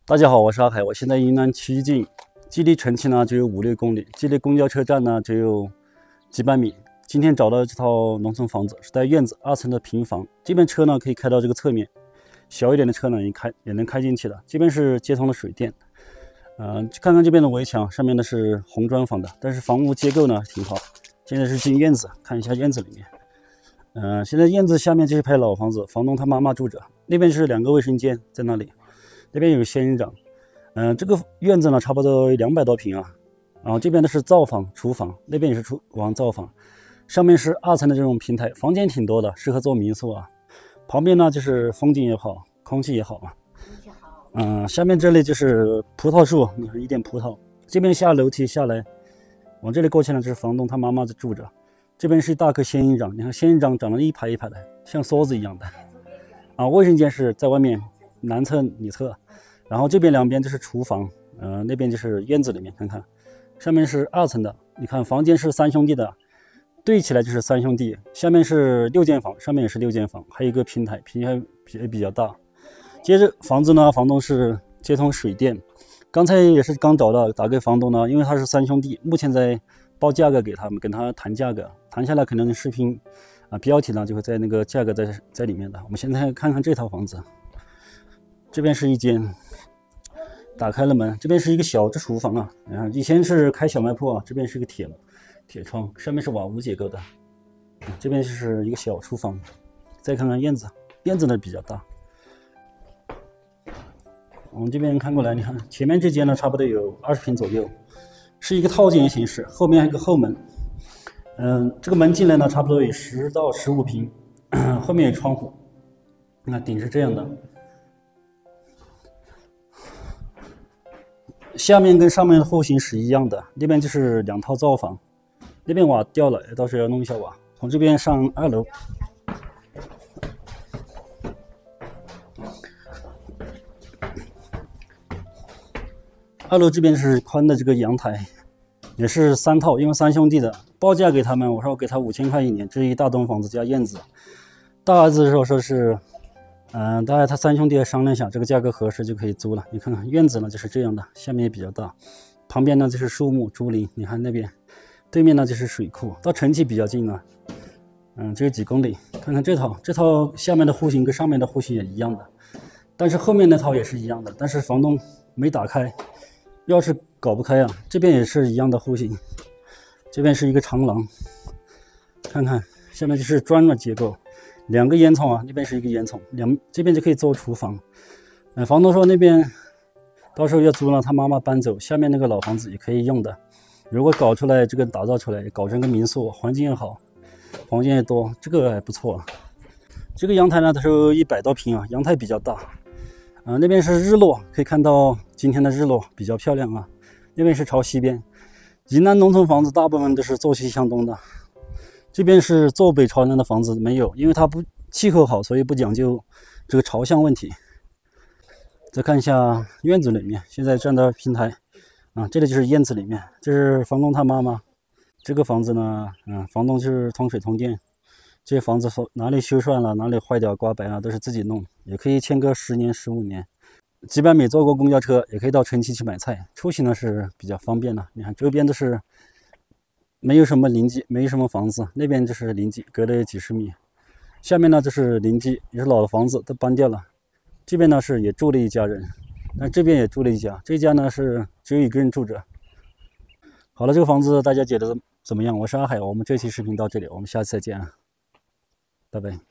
大家好，我是阿海，我现在云南曲靖，距离成器呢只有5、6公里，距离公交车站呢只有几百米。今天找到这套农村房子，是带院子2层的平房，这边车呢可以开到这个侧面，小一点的车呢也能开进去的。这边是接通了水电，看看这边的围墙，上面的是红砖房的，但是房屋结构呢挺好。现在是进院子，看一下院子里面。现在院子下面这是排老房子，房东他妈妈住着，那边是2个卫生间在那里，那边有仙人掌。这个院子呢差不多200多平啊。然后这边的是灶房、厨房，那边也是厨房、灶房，上面是2层的这种平台，房间挺多的，适合做民宿啊。旁边呢就是风景也好，空气也好啊。下面这里就是葡萄树，你看一点葡萄。这边下楼梯下来，往这里过去呢，就是房东他妈妈在住着。这边是一大棵仙人掌，你看仙人掌长得一排一排的，像梭子一样的。卫生间是在外面南侧、里侧，然后这边2边就是厨房，那边就是院子里面，看看，上面是2层的。你看房间是3兄弟的，对起来就是3兄弟。下面是6间房，上面也是6间房，还有一个平台，平台也比较大。接着房子呢，房东是接通水电，刚才也是刚找到，打给房东呢，因为他是3兄弟，目前在报价格给他们，跟他谈价格，谈下来可能视频标题呢就会在那个价格在里面的。我们现在看看这套房子，这边是一间，打开了门，这边是一个小的厨房啊，以前是开小卖铺啊，这边是个铁窗，上面是瓦屋结构的，这边就是一个小厨房。再看看院子，院子呢比较大。我们这边看过来，你看前面这间呢差不多有20平左右，是一个套间形式，后面还有一个后门。这个门进来呢差不多有10到15平，后面有窗户。那顶是这样的，下面跟上面的户型是一样的，那边就是2套灶房，那边瓦掉了，到时候要弄一下瓦。从这边上2楼。2楼这边是宽的这个阳台，也是3套，因为3兄弟的，报价给他们，我说我给他5000块1年，这是一大栋房子加院子。大儿子说是，大概他3兄弟商量一下，这个价格合适就可以租了。你看看院子呢就是这样的，下面也比较大，旁边呢就是树木竹林，你看那边，对面呢就是水库，到成器比较近了，只有几公里。看看这套下面的户型跟上面的户型也一样的，但是后面那套也是一样的，但是房东没打开。钥匙搞不开啊，这边也是一样的户型，这边是一个长廊，看看下面就是砖的结构，2个烟囱啊，那边是一个烟囱，这边就可以做厨房。房东说那边到时候要租了，他妈妈搬走，下面那个老房子也可以用的。如果搞出来这个打造出来，搞成个民宿，环境也好，房间也多，这个还不错。这个阳台呢，它是100多平啊，阳台比较大。那边是日落，可以看到今天的日落比较漂亮啊。那边是朝西边，云南农村房子大部分都是坐西向东的，这边是坐北朝南的房子没有，因为它不气候好，所以不讲究这个朝向问题。再看一下院子里面，现在站到平台这里就是院子里面，这是房东他妈妈。这个房子呢，房东是通水通电。这些房子哪里修缮了，哪里坏掉刮白了，都是自己弄，也可以签个10年、15年。几百米坐过公交车，也可以到成器去买菜，出行呢是比较方便的。你看周边都是没有什么邻居，没有什么房子，那边就是邻居，隔了有几十米。下面呢就是邻居，也是老的房子都搬掉了。这边呢是也住了一家人，但这边也住了一家，这家呢是只有1个人住着。好了，这个房子大家觉得怎么样？我是阿海，我们这期视频到这里，我们下次再见啊。拜拜。